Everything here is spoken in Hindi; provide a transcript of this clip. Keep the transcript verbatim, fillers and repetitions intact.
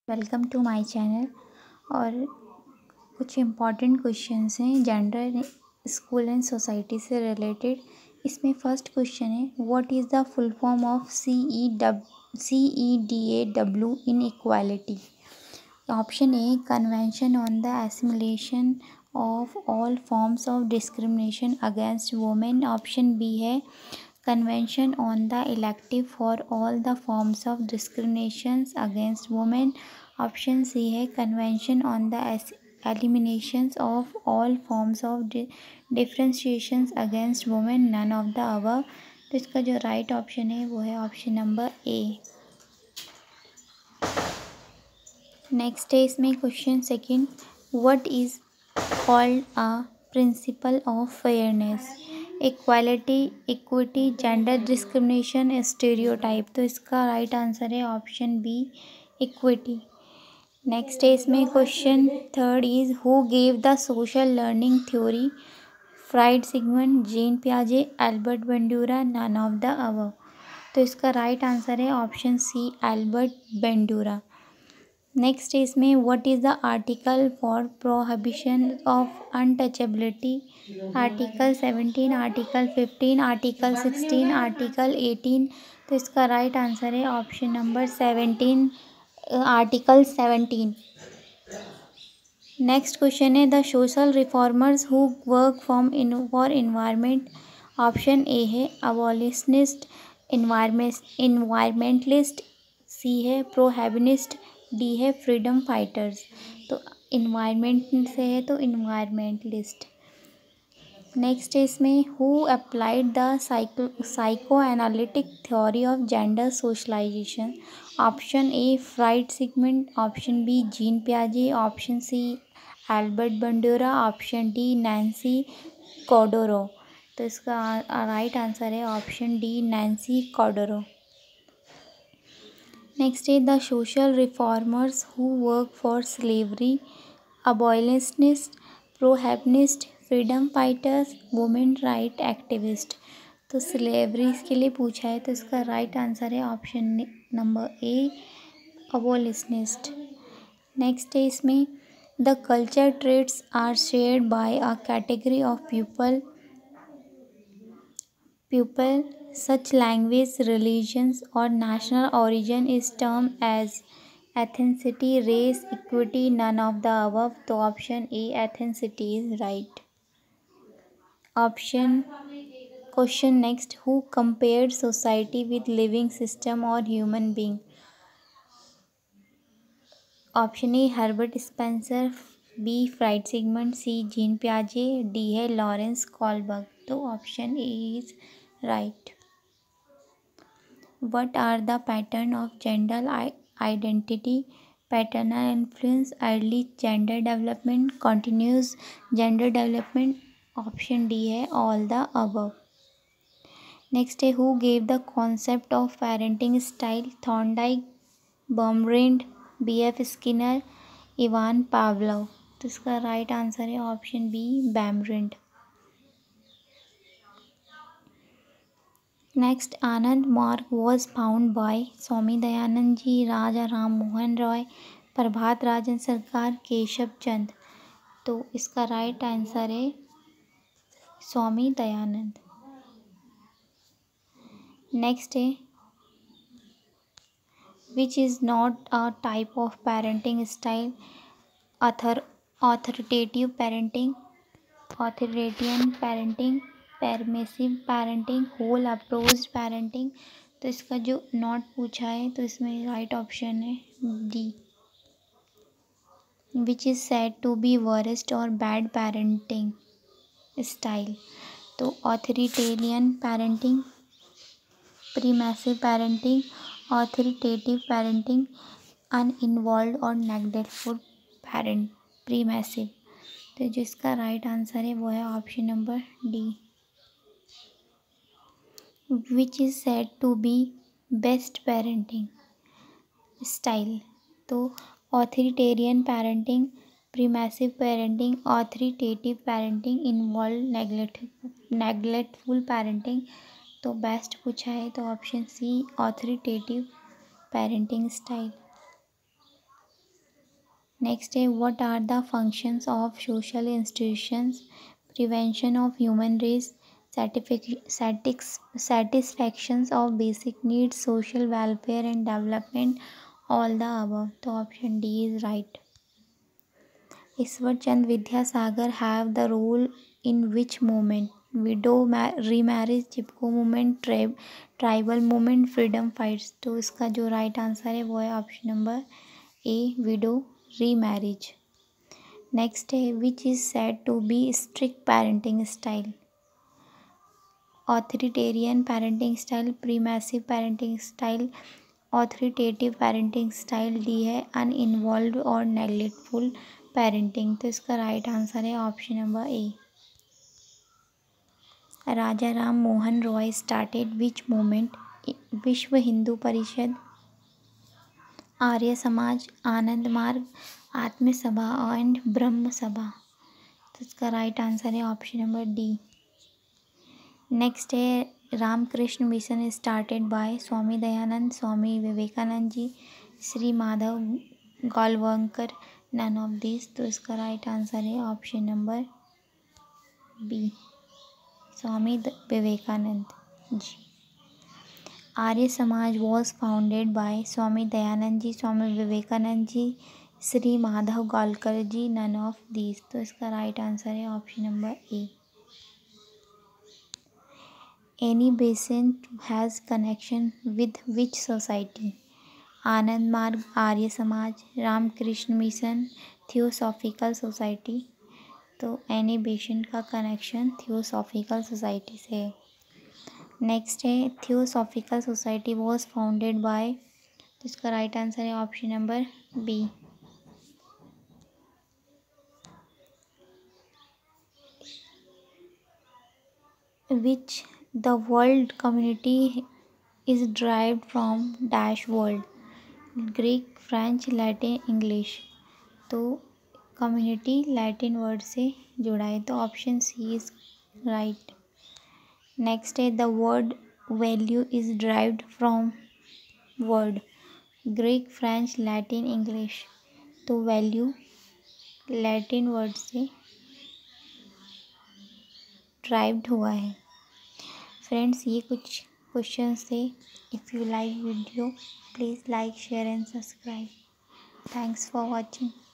Welcome to my channel. और कुछ इम्पॉर्टेंट क्वेश्चंस हैं जेंडर स्कूल एंड सोसाइटी से रिलेटेड। इसमें फर्स्ट क्वेश्चन है, what is the full form of C E dub C E D A W in equality. Option A, convention on the assimilation of all forms of discrimination against women. Option B है Convention on the elective for all the forms of discriminations against women. Option C है Convention on the eliminations of all forms of differentiations against women. None of the above. तो इसका जो राइट ऑप्शन है वो है ऑप्शन नंबर ए। नेक्स्ट है इसमें question second, what is called a principle of fairness. Equality, equity, gender discrimination, stereotype. तो इसका राइट आंसर है ऑप्शन बी, इक्विटी। नेक्स्ट है इसमें question third is, who gave the social learning theory. Freud, Sigmund, Jean पियाजे, Albert Bandura, none of the above. तो इसका राइट आंसर है option C, Albert Bandura. Next इसमें what is the article for prohibition of untouchability. Article seventeen, article fifteen, article sixteen, article eighteen. तो इसका राइट आंसर है option number seventeen, article seventeen. Next question है, the social reformers who work form in for environment. Option A है अबॉलिशनिस्ट, इन्वायरमेंट इन्वायरमेंटलिस्ट, सी है प्रोहिबिनिस्ट, डी है फ्रीडम फाइटर्स। तो इन्वायरमेंट से है तो इन्वायरमेंटलिस्ट। नेक्स्ट है इसमें, who applied the psycho psychoanalytic theory of gender socialization. Option A Freud, Sigmund, option B Jean पियाजे, option C Albert Bandura, option D Nancy Chodorow. तो इसका राइट आंसर है option D, Nancy Chodorow. Next is the social reformers who work for slavery. Abolitionists, prohibitionists, freedom fighters, women right activist। तो स्लेवरी के लिए पूछा है तो इसका राइट आंसर है option number A, abolitionist. Next है इसमें, the culture trades are shared by a category of people pupil such language, religions or national origin is termed as ethnicity, race, equity, none of the above। तो option A, ethnicity is right। Option question next, who compared society with living system और human being. Option A Herbert Spencer, B Freud, Sigmund, C Jean पियाजे, डी है लॉरेंस कॉलबर्ग। तो option A is right। What are the pattern of gender identity? Paternal influence, early gender development, continuous gender development। ऑप्शन डी है all the above। नेक्स्ट है, who gave the concept of parenting style। Thorndike, Baumrind, B F Skinner, Ivan Pavlov. तो इसका राइट आंसर है option B, Baumrind. Next, Ananda Marga was found by Swami Dayanand ji, Raja Ram Mohan Roy, Prabhat Rajan Sarkar, Keshav चंद। तो इसका राइट आंसर है स्वामी दयानंद। नेक्स्ट है, which is not a type of parenting style. Either authoritative parenting, authoritarian parenting, permissive parenting, whole approach parenting. तो इसका जो नॉट पूछा है तो इसमें राइट ऑप्शन है D, which is said to be worst और बैड पेरेंटिंग स्टाइल। तो authoritarian parenting, permissive parenting, authoritative parenting, uninvolved और नेग्लेक्टफुल पेरेंट, परमिसिव। तो जिसका राइट आंसर है वो है option number D, which is said to be best parenting style. तो authoritarian parenting, permissive parenting, authoritative parenting, involve, neglect neglectful parenting. तो बेस्ट पूछा है तो option C, authoritative parenting style. Next है what are the functions of social institutions, prevention of human race, satisfactions of basic needs, social welfare and development, all the above. तो option D is right. Ishwar Chand Vidyasagar have the role in which movement, widow remarriage, Chipko movement, tribe tribal movement, freedom fights. तो इसका जो राइट आंसर है वो है option number A, widow remarriage. Next है which is said to be strict parenting style, authoritarian parenting style, permissive parenting style, authoritative parenting style. D है अनइन्वॉल्व और नेग्लेक्टफुल पेरेंटिंग. तो इसका राइट आंसर है option number A. Raja Ram Mohan Roy started which movement, Vishwa Hindu परिषद, आर्य समाज, आनंद मार्ग, आत्म सभा एंड ब्रह्म सभा. तो इसका राइट आंसर है ऑप्शन नंबर डी. नेक्स्ट है Ramakrishna mission started by Swami Dayanand, Swami Vivekananda ji, Shri Madhav Galwankar, none of this. तो इसका राइट आंसर है option number B, Swami Vivekananda ji. Arya Samaj was founded by Swami Dayanand ji, Swami Vivekananda ji, Shri Madhav Galkar ji, none of this. तो इसका राइट आंसर है option number A. Annie Besant has connection with which society, Ananda Marg, Arya Samaj, Ramakrishna mission, theosophical society. तो एनी बेसेंट का कनेक्शन थियोसॉफिकल सोसाइटी से है. नेक्स्ट है theosophical society was founded by, तो इसका राइट आंसर है option number B. Which the world community is derived from dash world, Greek, French, Latin, English. तो कम्युनिटी लैटिन वर्ड से जुड़ा है. तो option C is right. Next है the word value is derived from word, Greek, French, Latin, English. तो वैल्यू लैटिन वर्ड से derived हुआ है. फ्रेंड्स ये कुछ क्वेश्चंस थे. If you like video please like, share and subscribe. Thanks for watching.